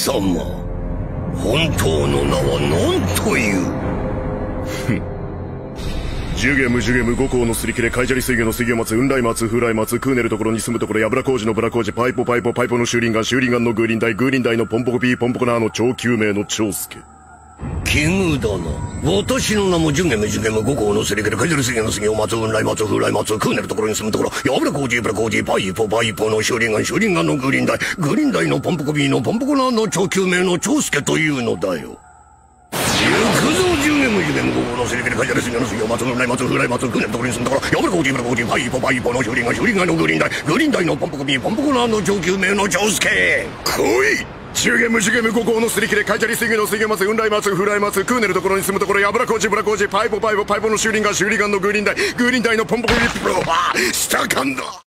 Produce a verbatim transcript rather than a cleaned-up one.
様、本当の名は何という？ ふん。ジュゲムジュゲム五行のすり切れ、カイジャリ水魚の水魚松、雲来松、風来松、クーネルところに住むところ、ヤブラ工事のブラ工事、パイポパイポパイポのシューリンガン、シューリンガンのグーリンダイ、グーリンダイのポンポコピー、ポンポコナーの超救命の長介。 奇遇だな。私の名もジュゲムジュゲム五行のすり切れ、カイジャリ水魚の水魚松、雲来松、風来松、クーネルところに住むところ、ヤブラ工事、ブラ工事、パイポパイポのシューリンガン、シューリンガンのグーリンダイ、グーリンダイのポンポコピーのポンポコナーの超救命の長介というのだよ。行くぞ、ジュゲムジュゲム五行のすり切れ、カイジャリ水魚の水魚松、雲来松、風来松、クーネルところに住むところ、ヤブラ工事、ブラ工事、パイポパイポのシューリンガン、シューリンガンのグーリンダイ、グーリンダイのポンポコピー、ポンポコナーの超救命の長介。 来い！ジュゲムジュゲム五行のすり切れ、カイジャリ水魚の水魚松、雲来松、風来松、クーネルところに住むところ、ヤブラ工事、ブラ工事、パイポパイポパイポのシューリンガン、シューリンガンのグーリンダイ、グーリンダイのポンポコピー、プロは下感だ。